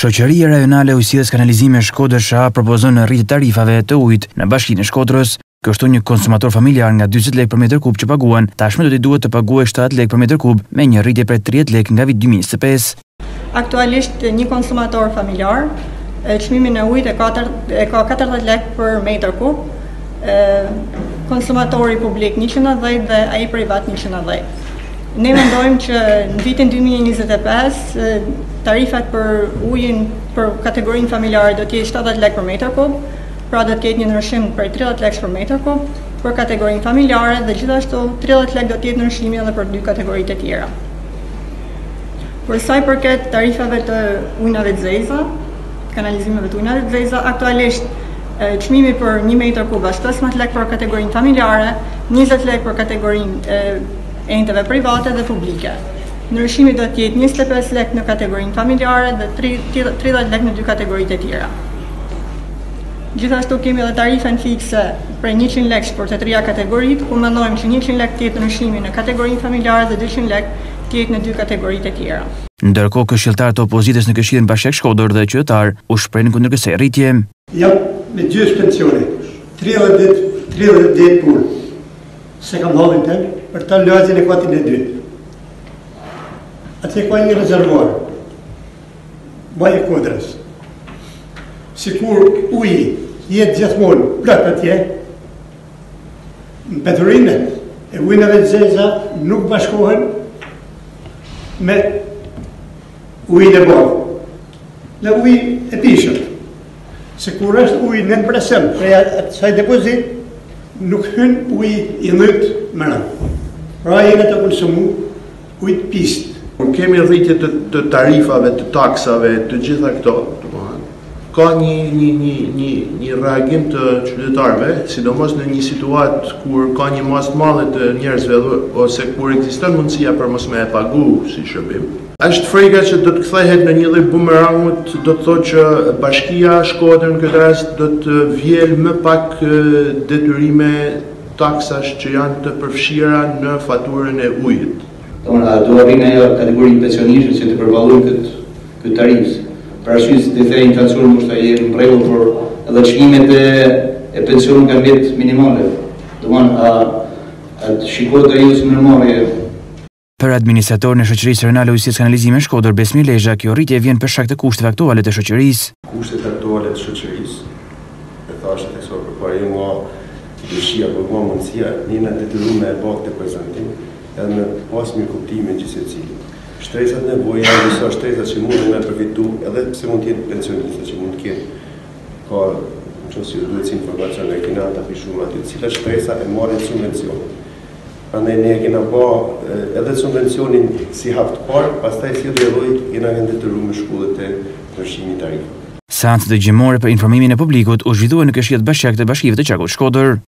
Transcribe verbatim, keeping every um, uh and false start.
Shoqëria Rajonale e Ujësisë Kanalizime Shkodër S H A propozon rritje tarifave të ujit në Bashkinë e Shkodrës. Kështu një konsumator familjar nga dyzet lekë për metër kub që paguan, tashmë do t'i duhet të paguajë shtatëdhjetë lekë për metër kub me një rritje prej tridhjetë lekë nga viti dy mijë e njëzet e pesë. Aktualisht një konsumator familjar çmimin e ujit e ka katërdhjetë lekë për metër kub, konsumatori publik njëqind e dhjetë dhe ai privat njëqind e dhjetë. Ne mendojmë që në vitin dy mijë e njëzet e pesë tarifat për ujin për kategorinë familjare do të jetë shtatëdhjetë lekë për metër kub, pra do të ketë një ndryshim për tridhjetë lekë për metër kub për kategorinë familjare dhe gjithashtu tridhjetë lekë do të jetë ndryshimi edhe për dy kategoritë e tjera. Për sa i përket tarifave të ujnave të zeza, kanalizimeve të ujnave të zeza, aktualisht çmimi për një metër kub është pesëmbëdhjetë lekë për kategorinë familjare, njëzet lekë për kategorinë e enteve private dhe publike. Ndryshimi do të jetë njëzet e pesë lekë në kategorinë familjare dhe tridhjetë lekë në dy kategoritë e tjera. Gjithashtu kemi edhe tarifën fikse prej njëqind lekësh për të trija kategoritë, ku mendojmë që njëqind lekë të jetë ndryshimi në kategorinë familjare dhe dyqind lekë të jetë në dy kategoritë e tjera. Ndërkohë, këshilltarët e opozitës në Këshillin Bashkiak Shkodër dhe qytetar u shprehin kundër kësaj rritje. Jam me gjysmë pensioni, tridhjetë ditë, tridhjetë ditë punë. Se kam hallin tem për ta lëzin e katin e dytë. Atje ka një rezervuar, Baje Kodrës. Sikur uji jetë gjithmonë plot atje, mbeturime e ujnave të zeza nuk bashkohen me ujin e bardhë, dhe uji e pishëm. Sikur është uji në presëm prej asaj depozit, nuk hyn uji i myt më rënd. Pra jene të konsumu ujt pistë. Kemi rritje të, të tarifave, të taksave, të gjitha këto. Ka një, një, një, një, një reagim të qytetarëve, sidomos në një situatë kur ka një masë të madhe të njerëzve ose kur ekziston mundësia për mos me e pagu si shërbim. Është frega që do të kthehet në një lloj bumerangut, do të thotë që Bashkia Shkodër në këtë rast do të vjel më pak detyrime taksash që janë të përfshira në faturën e ujit. Domethënë, do arrijnë ajo kategorinë pensionistëve që të përballojnë këtë këtë tarifë. Për arsye se të thënë inflacioni është ai në rregull, por edhe çmimet e, e pensionit kanë vetë minimale. Domethënë, a, a shikohet ajo si normale. Për administratorin e Shoqërisë Rajonale e Ujësisë Kanalizime Shkodër, Besmir Lezha, kjo rritje vjen për shkak të kushteve aktuale të shoqërisë. Kushtet aktuale të shoqërisë, e thashë tek sa përpara nga dëshia për nga mundësia, një në detyruar me e bërë të prezantim, edhe me pas mirë kuptimin që secili. Shtresat nevoja janë disa shtresat që mund me përfitu, edhe pse mund të jenë pensionistë që mund të kenë. Ka, nëse ju duhet si informacion e kena ta fishuar aty, cila shtresa e marrin subvencion. Prandaj ne kena bë edhe subvencionin si hap të parë, pastaj si rrjedhoi kena detyruar me shkollat e ndryshimit tarifë. Seancë dëgjimore për informimin e publikut u zhvillua në Këshillin Bashkiak të Bashkive të Qarkut Shkodër.